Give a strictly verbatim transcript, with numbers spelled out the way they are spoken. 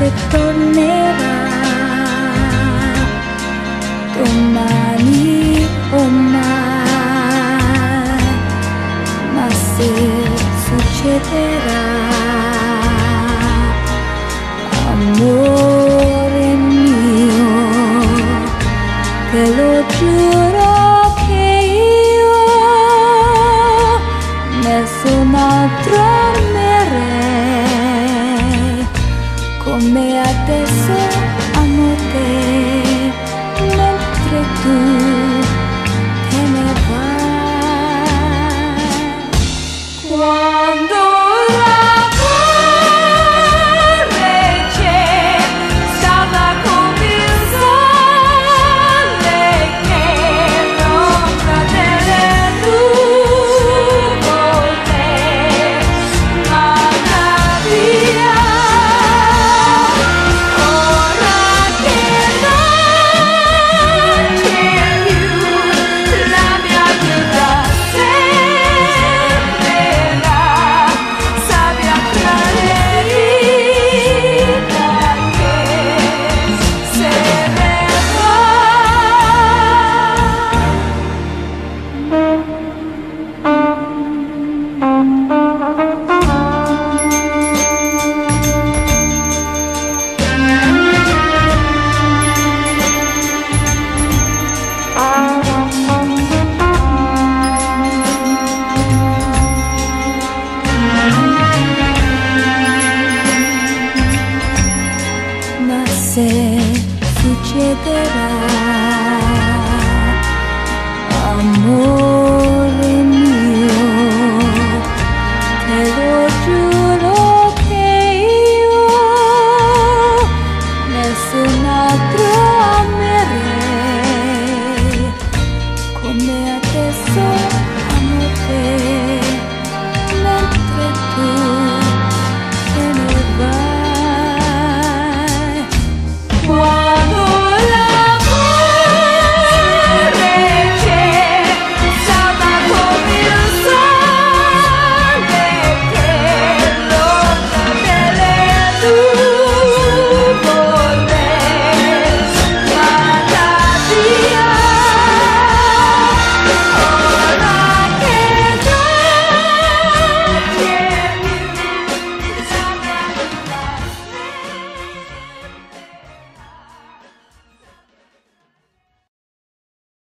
se tornerà domani o mai, ma se succederà, amore mio, te lo giuro che io nessun altro amerei come adesso amo te, mentre tu te ne vai. Quando l'amore c'è, stava come il sole che non cade le nuvole, ma va via. Ora che non c'è più, la mia vita sembrerà sabbia tra le dita che se ne ma se succederà, amore